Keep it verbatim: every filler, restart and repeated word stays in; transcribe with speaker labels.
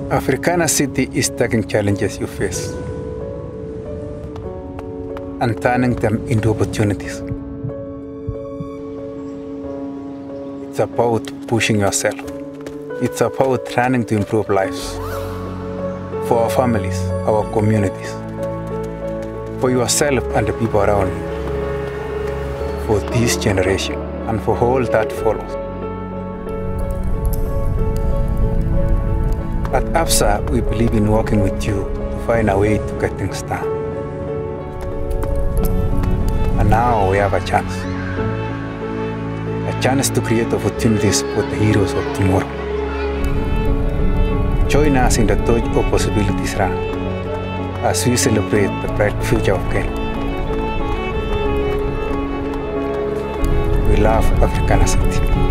Speaker 1: Africana City is taking challenges you face and turning them into opportunities. It's about pushing yourself. It's about trying to improve lives for our families, our communities, for yourself and the people around you, for this generation, and for all that follows. At ABSA, we believe in working with you to find a way to get things done. And now we have a chance. A chance to create opportunities for the heroes of tomorrow. Join us in the Torch of Possibilities Run as we celebrate the bright future of Kenya. We love Africana City.